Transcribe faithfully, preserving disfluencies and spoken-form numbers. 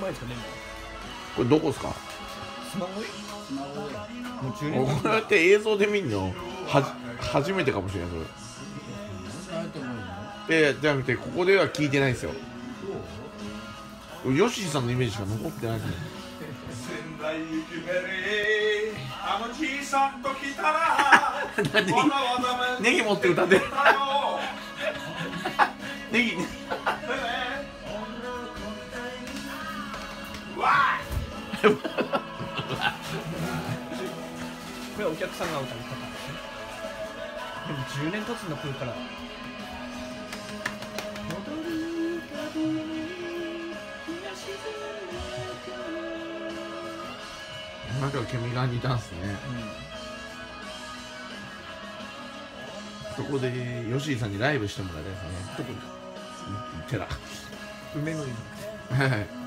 ないですかねこれどこですか？ スマホスマホもうじゅうねんこうやって映像で見んのは初めてかもしれないそれ。えじゃなくてここでは聞いてないですよ。ヨッシーさんのイメージしか残ってないですね。 仙台雪ベリーあのじいさんと来たら何ネギ持って歌ってるネギわこれはお客さんが歌う方ですね。でもじゅうねん経つんだこれから。 なんか君が似たんすね、うん、そこで吉井さんにライブしてもらいたいですね。 どこに？ 寺梅の湯。 はい